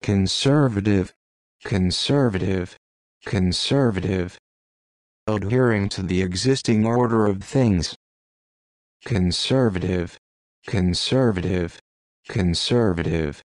conservative, conservative, conservative, adhering to the existing order of things, conservative, conservative, conservative.